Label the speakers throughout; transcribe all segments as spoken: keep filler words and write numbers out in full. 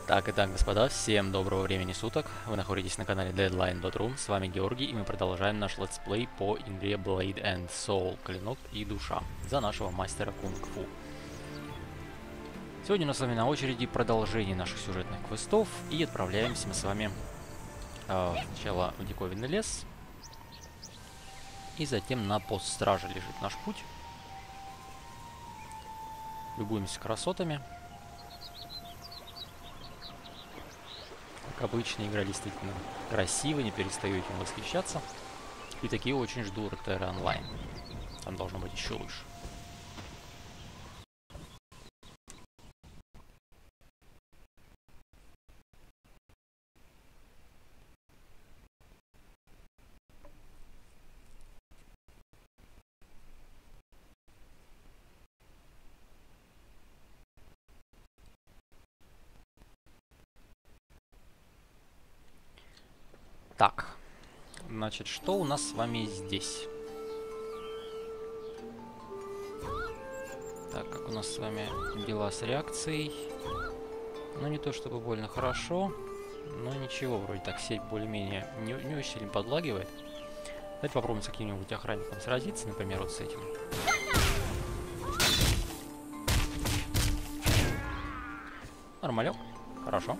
Speaker 1: Так, итак, господа, всем доброго времени суток. Вы находитесь на канале Deadline точка ру. С вами Георгий, и мы продолжаем наш летсплей по игре Blade and Soul, Клинок и Душа, за нашего мастера кунг-фу. Сегодня у нас с вами на очереди продолжение наших сюжетных квестов, и отправляемся мы с вами э, сначала в диковинный лес, и затем на пост стражи лежит наш путь. Любуемся красотами. Как обычно, игра действительно красивая, не перестаю этим восхищаться. И такие очень жду РТР онлайн. Там должно быть еще лучше. Так, значит, что у нас с вами здесь? Так, как у нас с вами дела с реакцией? Ну, не то чтобы больно хорошо, но ничего, вроде так сеть более-менее не, не очень сильно подлагивает. Давайте попробуем с каким-нибудь охранником сразиться, например, вот с этим. Нормалек, хорошо.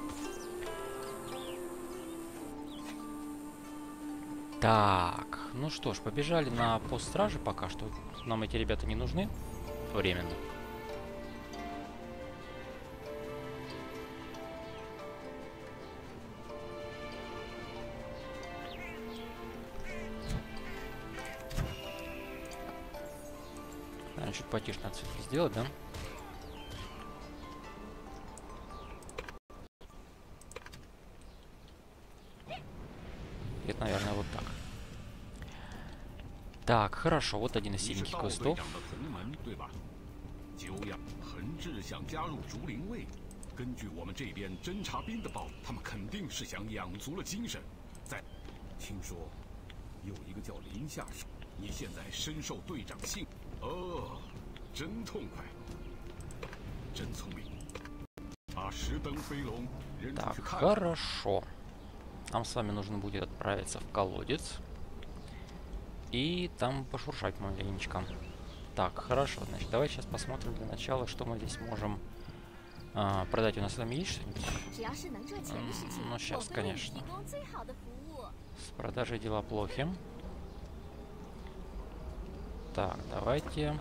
Speaker 1: Так, ну что ж, побежали на пост стражи пока что. Нам эти ребята не нужны временно. Наверное, чуть потише надо все-таки сделать, да? Это, наверное, вот так. Так, хорошо, вот один из сильненьких квестов. Так, хорошо. Нам с вами нужно будет отправиться в колодец. И там пошуршать маленечко. Так, хорошо. Значит, давай сейчас посмотрим для начала, что мы здесь можем а, продать. У нас с вами есть что-нибудь? Ну, сейчас, конечно. С продажей дела плохи. Так, давайте...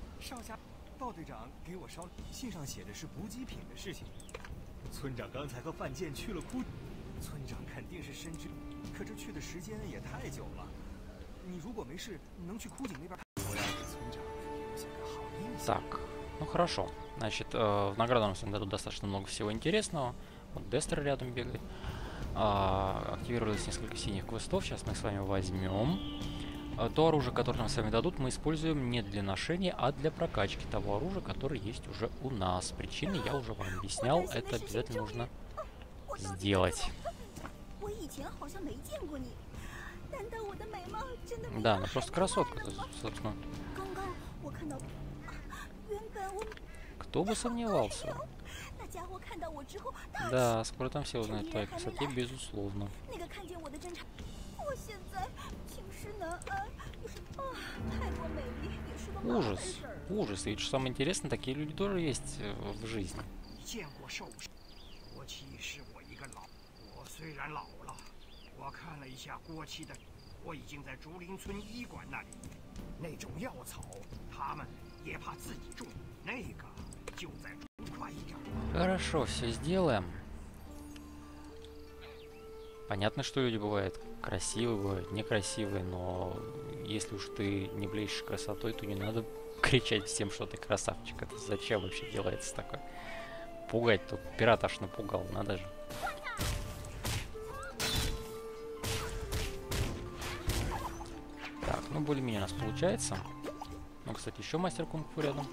Speaker 1: Так, ну хорошо. Значит, э, в награду нам дадут достаточно много всего интересного. Вот Дестер рядом бегает. А, активировалось несколько синих квестов. Сейчас мы с вами возьмем. А, то оружие, которое нам с вами дадут, мы используем не для ношения, а для прокачки того оружия, которое есть уже у нас. Причины я уже вам объяснял. Это обязательно нужно сделать. Да, она просто красотка, собственно. Кто бы сомневался? Да, скоро там все узнают о твоей красоте, безусловно. Ужас, ужас. И ведь что самое интересное, такие люди тоже есть в жизни. Хорошо, все сделаем. Понятно, что люди бывают красивые, бывают некрасивые, но если уж ты не блещешь красотой, то не надо кричать всем, что ты красавчик. Это зачем вообще делается такое? Пугать тут пират аж напугал, надо же. Так, ну более-менее у нас получается. Ну, кстати, еще мастер кунг-фу рядом.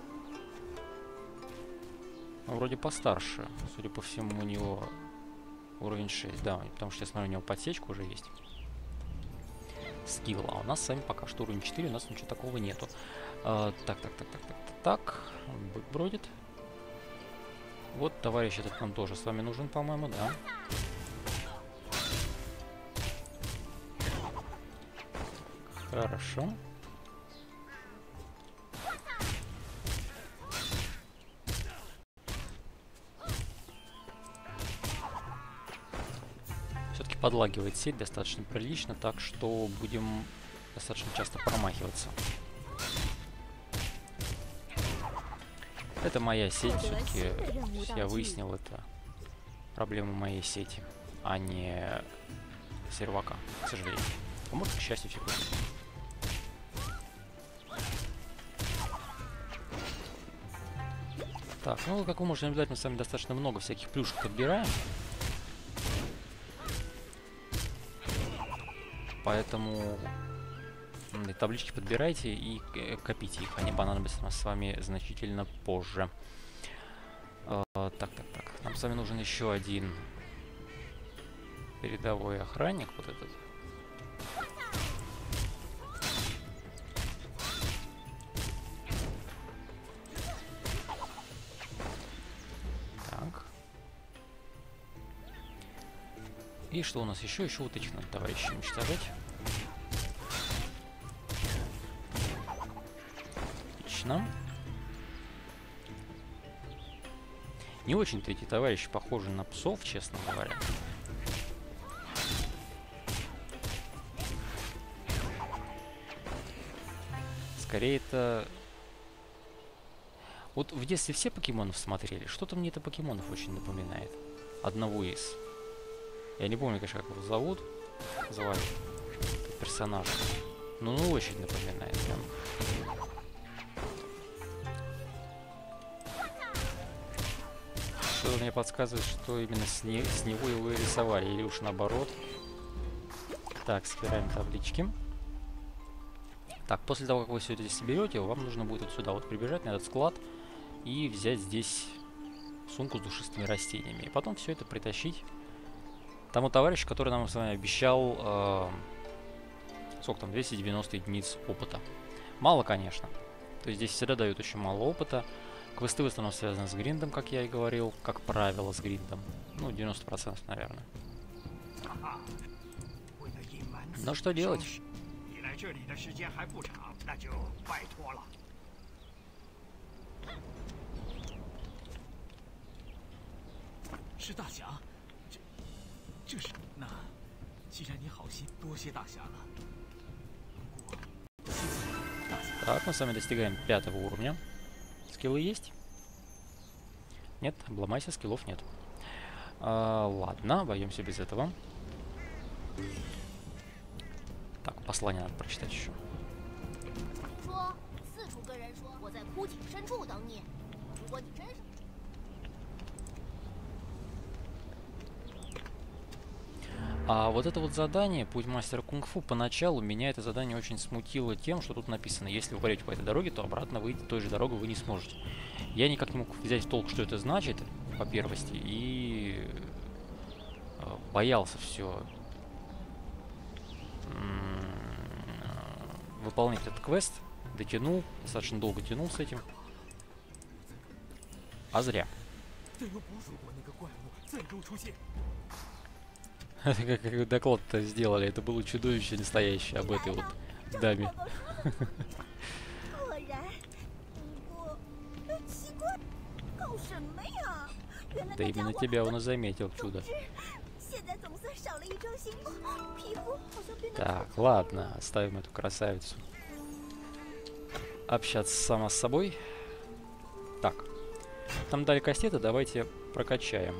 Speaker 1: Ну, вроде постарше. Судя по всему, у него уровень шесть, да, потому что я смотрю, у него подсечка уже есть. Скилл. А у нас с вами пока что уровень четыре, у нас ничего такого нету. А, так, так, так, так, так, так, так. Бык бродит. вот товарищ этот нам тоже с вами нужен, по-моему, да? Хорошо. Все-таки подлагивает сеть достаточно прилично, так что будем достаточно часто промахиваться. Это моя сеть, все-таки я выяснил, это проблема моей сети, а не сервака, к сожалению. А может, к счастью, всегда. Так, ну, как вы можете наблюдать, мы с вами достаточно много всяких плюшек подбираем. Поэтому таблички подбирайте и копите их. Они понадобятся нам с вами значительно позже. Uh, так, так, так. Нам с вами нужен еще один передовой охранник. Вот этот. Так. И что у нас еще? Еще вот этих надо товарищей уничтожать. Отлично. Не очень-то эти товарищи похожи на псов, честно говоря. Скорее это... Вот в детстве все покемонов смотрели. Что-то мне это покемонов очень напоминает. Одного из. Я не помню, конечно, как его зовут. Звали персонажа. Ну, ну, очень напоминает прям. Что-то мне подсказывает, что именно с, не, с него его и рисовали. Или уж наоборот. Так, собираем таблички. Так, после того, как вы все это здесь соберете, вам нужно будет вот сюда вот прибежать на этот склад и взять здесь сумку с душистыми растениями. И потом все это притащить тому товарищу, который нам с вами обещал, э, сколько там, двести девяносто единиц опыта. Мало, конечно. То есть здесь всегда дают очень мало опыта. Квесты в основном связаны с гриндом, как я и говорил. Как правило, с гриндом. Ну, девяносто процентов, наверное. Ну, что делать? Так, мы с вами достигаем пятого уровня. Скиллы есть? Нет, обломайся, скиллов нет. А, ладно, обойдемся без этого. Так, послание надо прочитать еще. А вот это вот задание, путь мастера кунг-фу, поначалу меня это задание очень смутило тем, что тут написано, если вы пойдете по этой дороге, то обратно выйти той же дорогой вы не сможете. Я никак не мог взять в толк, что это значит, по первости, и боялся все выполнять этот квест, дотянул, достаточно долго тянул с этим, а зря. Как доклад-то сделали, это было чудовище настоящее об этой вот даме. Да именно тебя он и заметил, чудо. Так, ладно, оставим эту красавицу общаться сама с собой. Так, там дали кастеты, давайте прокачаем.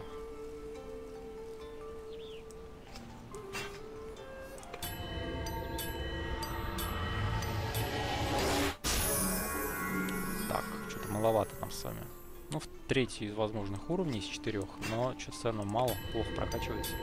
Speaker 1: Маловато там с вами. Ну, в третий из возможных уровней из четырех, но что-то все равно мало, плохо прокачивается.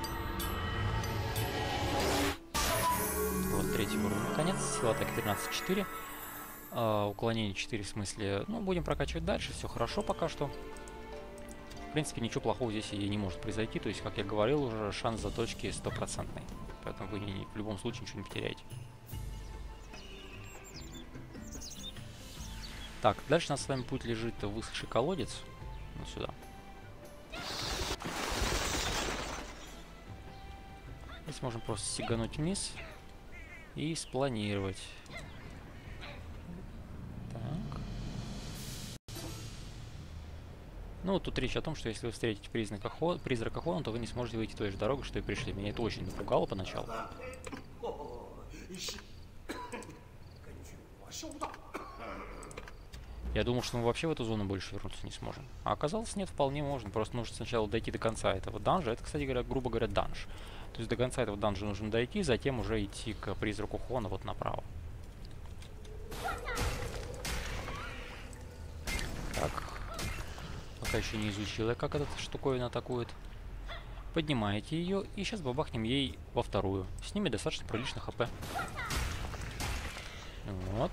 Speaker 1: Вот третий уровень. Наконец, сила атаки тринадцать четыре. А, уклонение четыре, в смысле, ну, будем прокачивать дальше, все хорошо пока что. В принципе, ничего плохого здесь и не может произойти, то есть, как я говорил уже, шанс заточки стопроцентный. Поэтому вы не, в любом случае ничего не потеряете. Так, дальше у нас с вами путь лежит высохший колодец. Вот сюда. Здесь можем просто сигануть вниз и спланировать. Так. Ну, вот тут речь о том, что если вы встретите призрака, хо... призрака Хона, то вы не сможете выйти той же дорогой, что и пришли. Меня это очень напугало поначалу. Я думал, что мы вообще в эту зону больше вернуться не сможем. А оказалось, нет, вполне можно. Просто нужно сначала дойти до конца этого данжа. Это, кстати говоря, грубо говоря, данж. То есть до конца этого данжа нужно дойти, затем уже идти к призраку Хона вот направо. Так. Пока еще не изучила, как эта штуковина атакует. Поднимаете ее, и сейчас бабахнем ей во вторую. С ними достаточно прилично хп. Вот.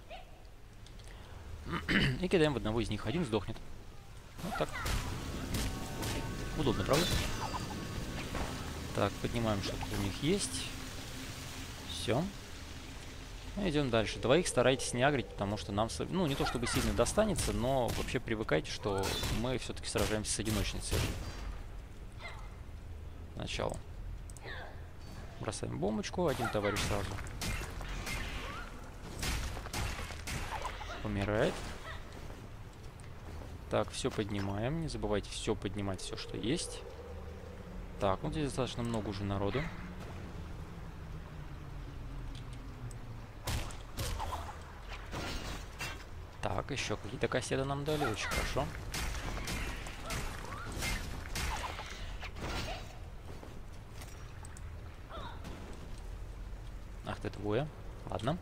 Speaker 1: И кидаем в одного из них. Один сдохнет. Вот так. Удобно, правда? Так, поднимаем, что тут у них есть. Все. Идем дальше. Двоих старайтесь не агрить, потому что нам, ну, не то чтобы сильно достанется, но вообще привыкайте, что мы все-таки сражаемся с одиночной целью. Начало. Бросаем бомбочку, один товарищ сразу умирает. Так, все поднимаем. Не забывайте все поднимать, все, что есть. Так, ну здесь достаточно много уже народу. Так, еще какие-то кассеты нам дали, очень хорошо. Ах ты двое. Ладно.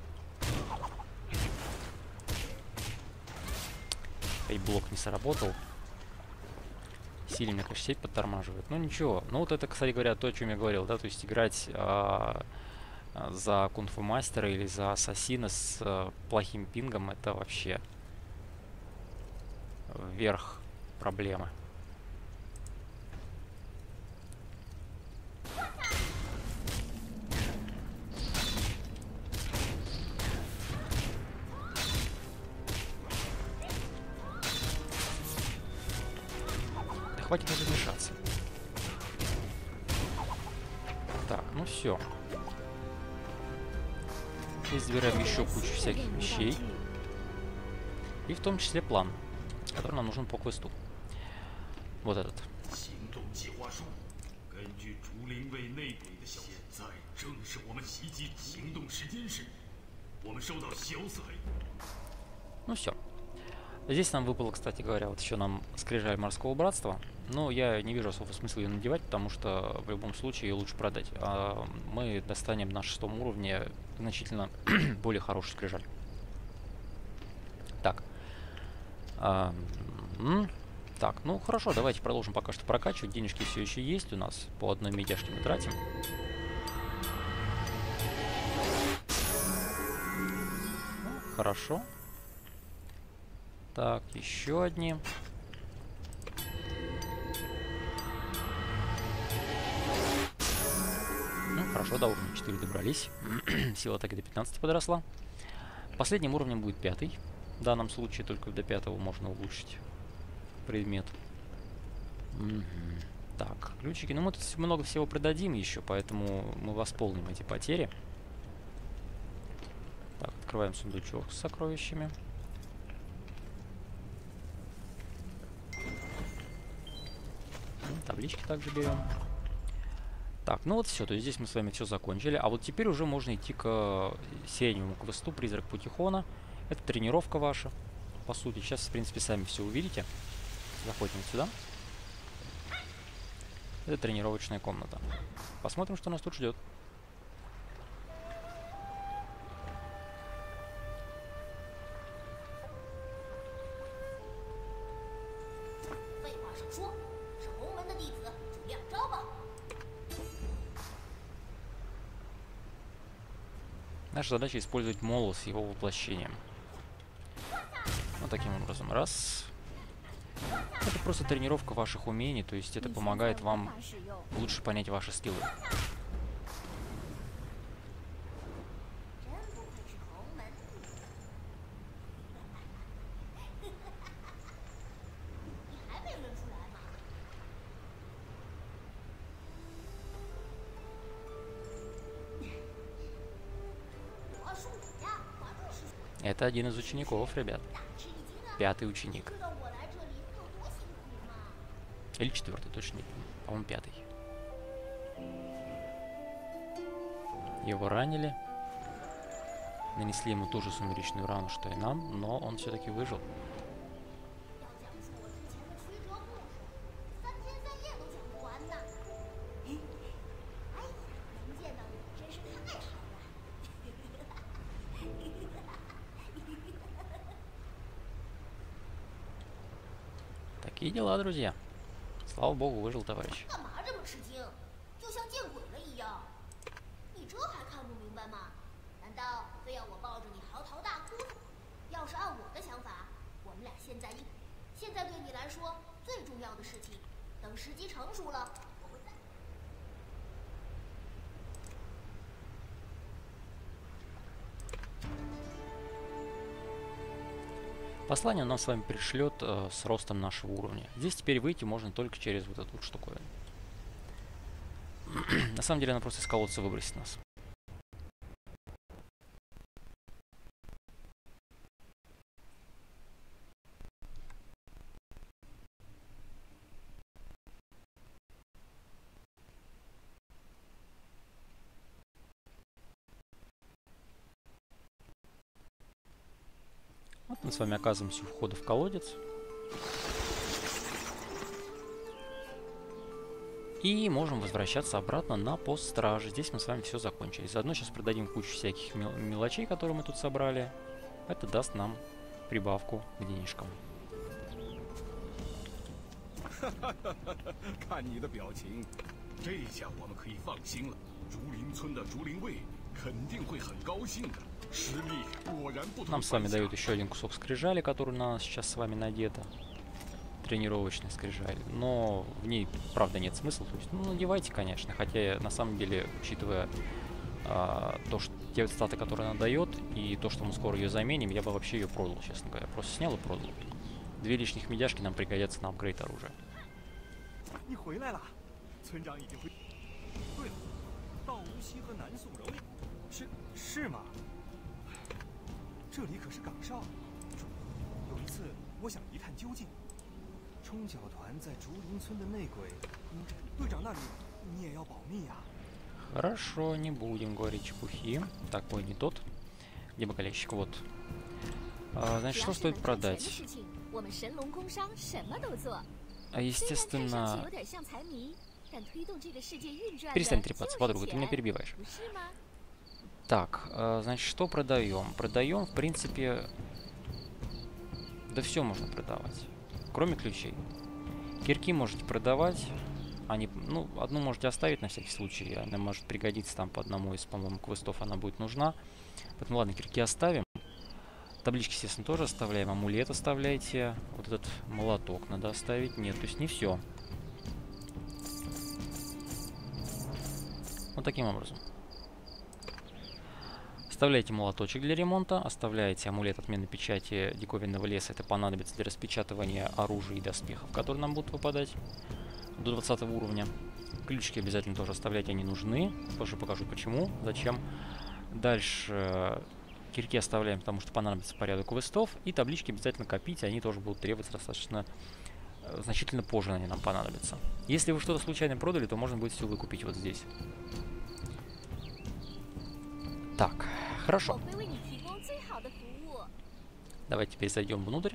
Speaker 1: Блок не сработал. Сильно, мне, конечно, сеть подтормаживает. Ну ничего. Ну вот это, кстати говоря, то, о чем я говорил, да, то есть играть а, за кунг-фу мастера или за ассасина с а, плохим пингом, это вообще верх проблемы. Хватит уже мешаться. Так, ну все. Здесь забираем еще кучу всяких вещей. И в том числе план, который нам нужен по квесту. Вот этот. Ну все. Здесь нам выпало, кстати говоря, вот еще нам скрижаль морского братства. Но я не вижу особого смысла ее надевать, потому что в любом случае ее лучше продать. А мы достанем на шестом уровне значительно более хороший скрижаль. Так. А, так, ну хорошо, давайте продолжим пока что прокачивать. Денежки все еще есть у нас. По одной медяшке мы тратим. Ну, хорошо. Так, еще одни. Ну, хорошо, до уровня четыре добрались. Сила атаки до пятнадцати подросла. Последним уровнем будет пятый. В данном случае только до пятого можно улучшить предмет. Угу. Так, ключики. Ну, мы тут много всего продадим еще, поэтому мы восполним эти потери. Так, открываем сундучок с сокровищами. Таблички также берем. Так, ну вот все, то есть здесь мы с вами все закончили. А вот теперь уже можно идти к сиреневому квесту «Призрак пути Хона». Это тренировка ваша, по сути. Сейчас, в принципе, сами все увидите. Заходим сюда. Это тренировочная комната. Посмотрим, что нас тут ждет. Наша задача использовать молот с его воплощением. Вот таким образом. Раз. Это просто тренировка ваших умений, то есть это помогает вам лучше понять ваши скиллы. Это один из учеников, ребят. Пятый ученик. Или четвертый, точно не помню. По-моему, пятый. Его ранили. Нанесли ему ту же сумеречную рану, что и нам, но он все-таки выжил. Такие дела, друзья. Слава богу, выжил товарищ. Послание он нам с вами пришлет э, с ростом нашего уровня. Здесь теперь выйти можно только через вот эту вот штуковину. На самом деле она просто из колодца выбросит нас. Вот мы с вами оказываемся у входа в колодец. И можем возвращаться обратно на пост стражи. Здесь мы с вами все закончили. Заодно сейчас продадим кучу всяких мел мелочей, которые мы тут собрали. Это даст нам прибавку к денежкам. Нам с вами дают еще один кусок скрижали, который на нас сейчас с вами надета. Тренировочная скрижаль. Но в ней, правда, нет смысла. То есть, ну, надевайте, конечно. Хотя, на самом деле, учитывая а, то, что те статы, которые она дает, и то, что мы скоро ее заменим, я бы вообще ее продал, честно говоря. Просто снял и продал. Две лишних медяшки нам пригодятся на апгрейд оружия. Хорошо, не будем говорить чепухи. Так, ой, не тот. Где бокалейщик? Вот. А, значит, что стоит продать? А, естественно... Перестань трепаться, подруга, ты меня перебиваешь. Так, а, значит, что продаем? Продаем, в принципе... Да все можно продавать. Кроме ключей. Кирки можете продавать. Они, ну, одну можете оставить на всякий случай. Она может пригодиться там по одному из, по-моему, квестов. Она будет нужна. Поэтому, ладно, кирки оставим. Таблички, естественно, тоже оставляем. Амулет оставляйте. Вот этот молоток надо оставить. Нет, то есть не все. Вот таким образом. Оставляйте молоточек для ремонта, оставляете амулет отмены печати диковинного леса. Это понадобится для распечатывания оружия и доспехов, которые нам будут выпадать до двадцатого уровня. Ключики обязательно тоже оставляйте, они нужны. Позже покажу почему, зачем. Дальше кирки оставляем, потому что понадобится порядок квестов. И таблички обязательно копите, они тоже будут требоваться достаточно значительно позже, они нам понадобятся. Если вы что-то случайно продали, то можно будет все выкупить вот здесь. Так, хорошо. Давайте теперь зайдем внутрь.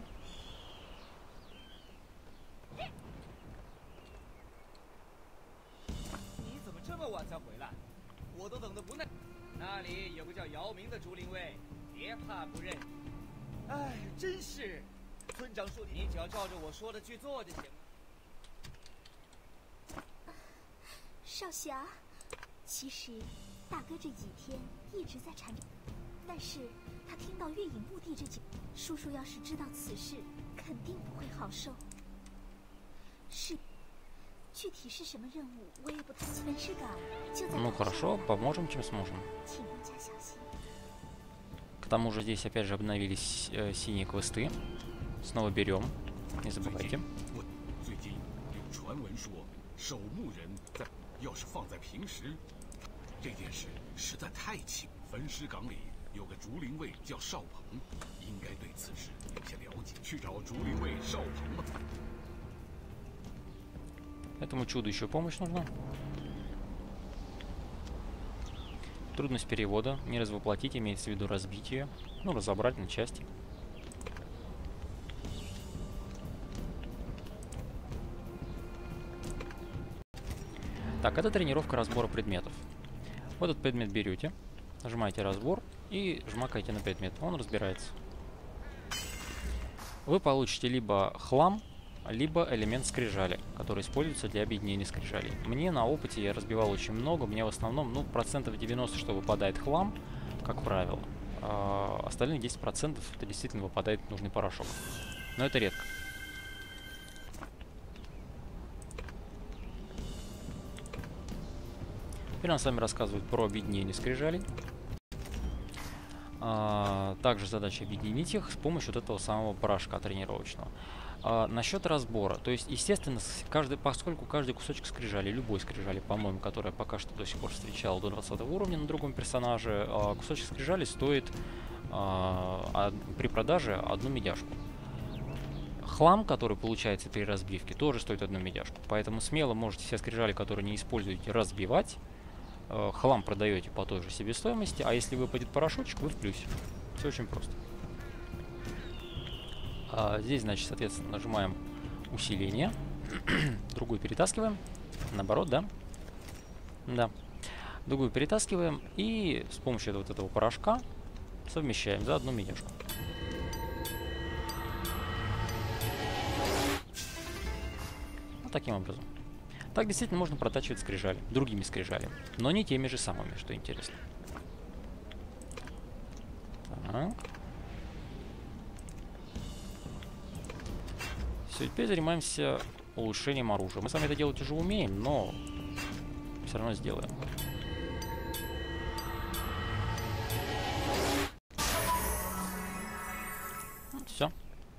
Speaker 1: Ну хорошо, поможем, чем сможем. К тому же здесь опять же обновились э, синие квесты. Снова берем, не забывайте.
Speaker 2: 有个竹林卫叫邵鹏，应该对此事有些了解。去找竹林卫邵鹏吧。
Speaker 1: Этому чуду еще помощь нужна. Трудность перевода. Не развоплотить, имеется в виду разбить ее. Ну, разобрать на части. Так, это тренировка разбора предметов. Вот этот предмет берете, нажимаете разбор и жмакаете на предмет. Он разбирается. Вы получите либо хлам, либо элемент скрижали, который используется для объединения скрижалей. Мне на опыте я разбивал очень много. Мне в основном, ну, процентов девяносто, что выпадает хлам, как правило. А остальные десять процентов это действительно выпадает нужный порошок. Но это редко. Теперь нам с вами рассказывают про объединение скрижалей. А, также задача объединить их с помощью вот этого самого порошка тренировочного. А, насчет разбора. То есть, естественно, каждый, поскольку каждый кусочек скрижали, любой скрижали, по-моему, который я пока что до сих пор встречал до двадцатого уровня на другом персонаже, а, кусочек скрижали стоит а, а, при продаже одну медяшку. Хлам, который получается при разбивке, тоже стоит одну медяшку. Поэтому смело можете все скрижали, которые не используете, разбивать. Хлам продаете по той же себестоимости, а если выпадет порошочек, вы в плюсе. Все очень просто. А здесь, значит, соответственно, нажимаем усиление. Другую перетаскиваем. Наоборот, да? Да. Другую перетаскиваем и с помощью вот этого порошка совмещаем за одну медяшку. Вот таким образом. Так действительно можно протачивать скрижали, другими скрижалями, но не теми же самыми, что интересно. Так. Все, теперь занимаемся улучшением оружия. Мы с вами это делать уже умеем, но все равно сделаем. Все.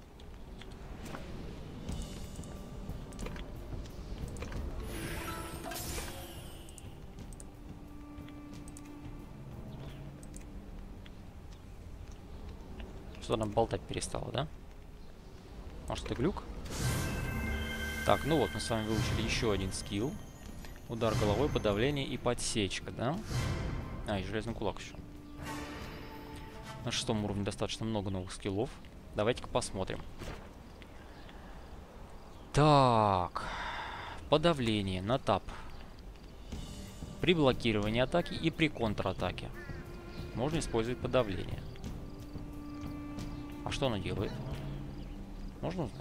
Speaker 1: Что-то нам болтать перестало, да? Может, это глюк? Так, ну вот, мы с вами выучили еще один скилл. Удар головой, подавление и подсечка, да? А, и железный кулак еще. На шестом уровне достаточно много новых скиллов. Давайте-ка посмотрим. Так. Подавление на тап. При блокировании атаки и при контратаке можно использовать подавление. А что оно делает? Можно узнать?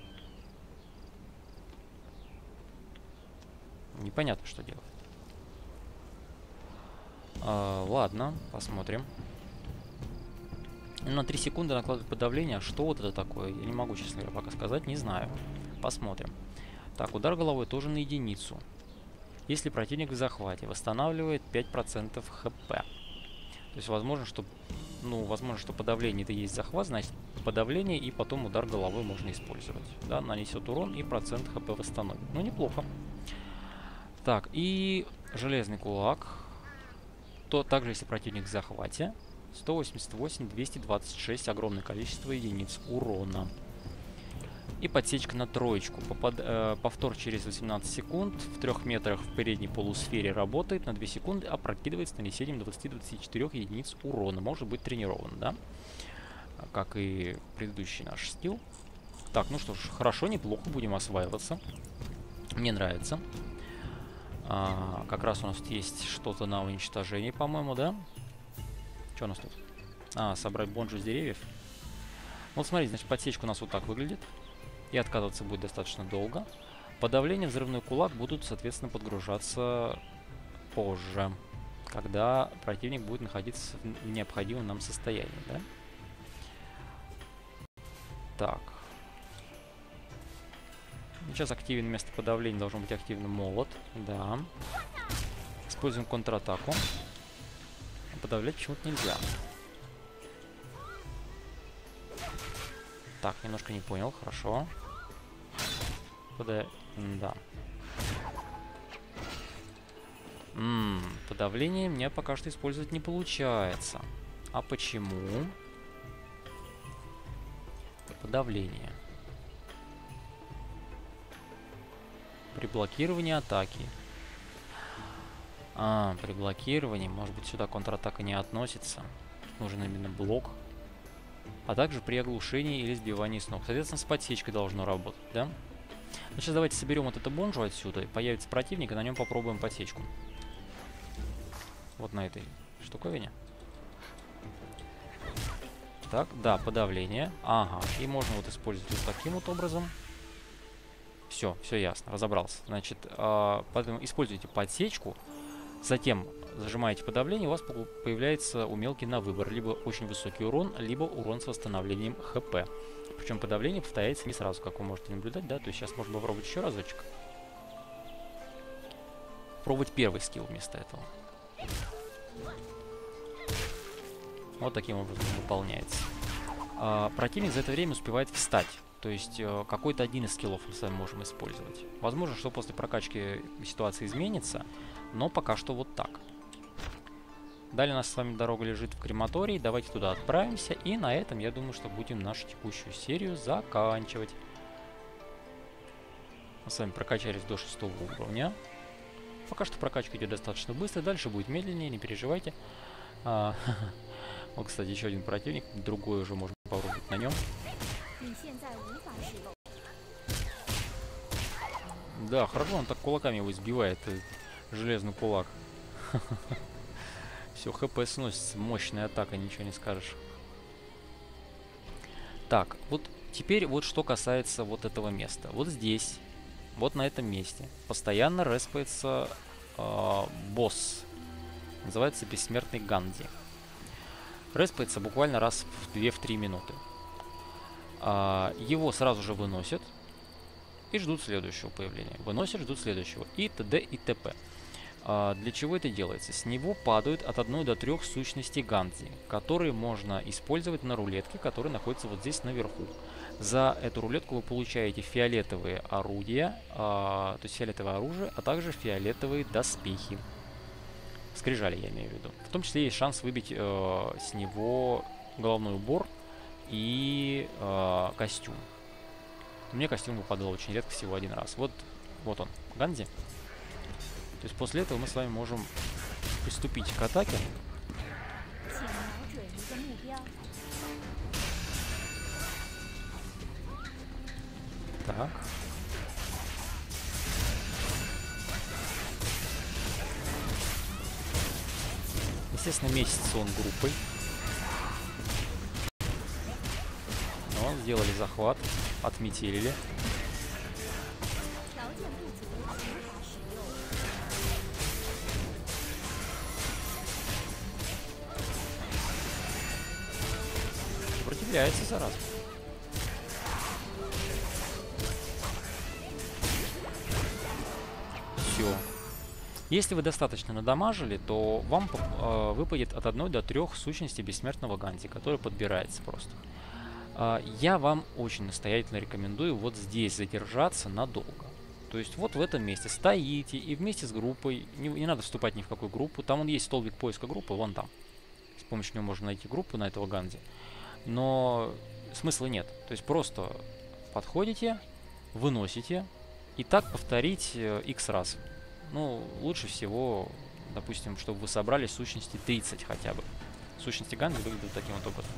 Speaker 1: Непонятно, что делает. А, ладно, посмотрим. На три секунды накладывает подавление. А что вот это такое? Я не могу, честно говоря, пока сказать. Не знаю. Посмотрим. Так, удар головой тоже на единицу. Если противник в захвате, восстанавливает пять процентов хп. То есть возможно, что... Ну, возможно, что подавление это есть захват, значит подавление и потом удар головой можно использовать. Да, нанесет урон и процент хп восстановит. Ну, неплохо. Так, и железный кулак. То также, если противник в захвате, сто восемьдесят восемь, двести двадцать шесть, огромное количество единиц урона. И подсечка на троечку. Попад, э, повтор через восемнадцать секунд. В трех метрах в передней полусфере работает на две секунды, опрокидывается с нанесением двадцати-двадцати четырёх единиц урона. Может быть тренирован, да? Как и предыдущий наш скилл. Так, ну что ж, хорошо, неплохо, будем осваиваться. Мне нравится. А, как раз у нас тут есть что-то на уничтожение, по-моему, да? Что у нас тут? А, собрать бонжу с деревьев. Вот смотрите, значит, подсечка у нас вот так выглядит. И откатываться будет достаточно долго. Подавление, взрывной кулак будут, соответственно, подгружаться позже, когда противник будет находиться в необходимом нам состоянии, да? Так. Сейчас активен вместо подавления должен быть активен молот. Да. Используем контратаку. Подавлять почему-то нельзя. Так, немножко не понял, хорошо. Пода... Да. М-м, подавление мне пока что использовать не получается. А почему? Подавление. При блокировании атаки. А, при блокировании. Может быть, сюда контратака не относится. Нужен именно блок. А также при оглушении или сбивании с ног. Соответственно, с подсечкой должно работать, да? Ну, сейчас давайте соберем вот это бонжу отсюда. Появится противник, и на нем попробуем подсечку. Вот на этой штуковине. Так, да, подавление. Ага, и можно вот использовать вот таким вот образом. Все, все ясно, разобрался. Значит, э, поэтому используйте подсечку, затем зажимаете подавление, у вас появляется умелки на выбор. Либо очень высокий урон, либо урон с восстановлением хп. Причем подавление повторяется не сразу, как вы можете наблюдать, да? То есть сейчас можно попробовать еще разочек. Пробовать первый скилл вместо этого. Вот таким образом выполняется. А, противник за это время успевает встать. То есть э, какой-то один из скиллов мы с вами можем использовать. Возможно, что после прокачки ситуация изменится, но пока что вот так. Далее у нас с вами дорога лежит в крематорий. Давайте туда отправимся. И на этом, я думаю, что будем нашу текущую серию заканчивать. Мы с вами прокачались до шестого уровня. Пока что прокачка идет достаточно быстро. Дальше будет медленнее, не переживайте. А, вот, кстати, еще один противник. Другой уже можно попробовать на нем. Да, хорошо, он так кулаками его избивает. Железный кулак. Все, хп сносится. Мощная атака, ничего не скажешь. Так, вот теперь вот что касается вот этого места. Вот здесь, вот на этом месте, постоянно респается э, босс. Называется Бессмертный Ганди. Респается буквально раз в две-три минуты. Э, его сразу же выносят и ждут следующего появления. Выносят, ждут следующего. И т.д. и т.п. А, для чего это делается? С него падают от одной до трёх сущностей Ганди, которые можно использовать на рулетке, которая находится вот здесь наверху. За эту рулетку вы получаете фиолетовые орудия, а, то есть фиолетовое оружие, а также фиолетовые доспехи. Скрижали, я имею в виду. В том числе есть шанс выбить э, с него головной убор и э, костюм. Мне костюм выпадал очень редко, всего один раз. Вот, вот он, Ганди. То есть после этого мы с вами можем приступить к атаке. Так. Естественно, месяца он группой. Но сделали захват, отметелили. Сопротивляется, зараза. Все. Если вы достаточно надамажили, то вам э, выпадет от одной до трёх сущностей бессмертного Ганди, который подбирается просто. Э, я вам очень настоятельно рекомендую вот здесь задержаться надолго. То есть вот в этом месте стоите и вместе с группой, не, не надо вступать ни в какую группу, там он есть столбик поиска группы, вон там. С помощью него можно найти группу на этого Ганди. Но смысла нет. То есть просто подходите, выносите и так повторить X раз. Ну, лучше всего, допустим, чтобы вы собрали сущности тридцать хотя бы. Сущности Ганди выглядят таким вот образом.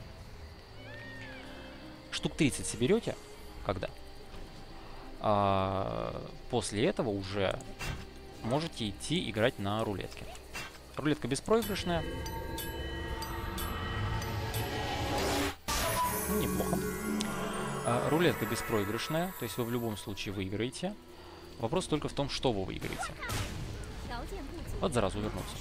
Speaker 1: Штук тридцать соберете, когда? А после этого уже можете идти играть на рулетке. Рулетка беспроигрышная. Неплохо. А, рулетка беспроигрышная, то есть вы в любом случае выиграете. Вопрос только в том, что вы выиграете. Вот заразу вернуться.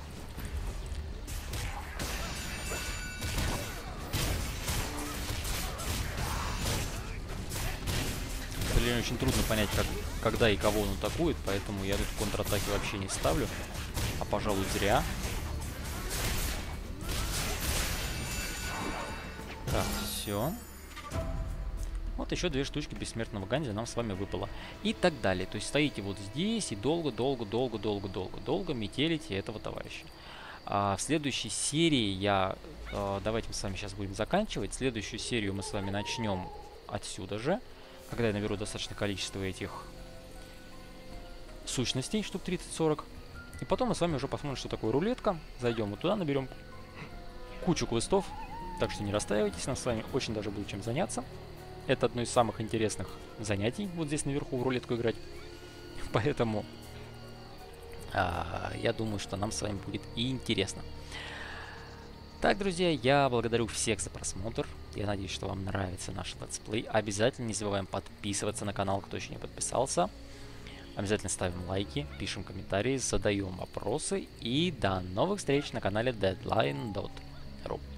Speaker 1: К сожалению, очень трудно понять, как, когда и кого он атакует, поэтому я тут контратаки вообще не ставлю. А, пожалуй, зря. Так, все. Вот еще две штучки бессмертного Ганди нам с вами выпало. И так далее. То есть стоите вот здесь и долго-долго-долго-долго-долго-долго метелите этого товарища. А в следующей серии я... Э, давайте мы с вами сейчас будем заканчивать. Следующую серию мы с вами начнем отсюда же, когда я наберу достаточное количество этих сущностей, штук тридцать-сорок. И потом мы с вами уже посмотрим, что такое рулетка. Зайдем вот туда, наберем кучу квестов. Так что не расстраивайтесь, нам с вами очень даже будет чем заняться. Это одно из самых интересных занятий, вот здесь наверху в рулетку играть. Поэтому а, я думаю, что нам с вами будет и интересно. Так, друзья, я благодарю всех за просмотр. Я надеюсь, что вам нравится наш летсплей. Обязательно не забываем подписываться на канал, кто еще не подписался. Обязательно ставим лайки, пишем комментарии, задаем вопросы. И до новых встреч на канале дедлайн точка ру.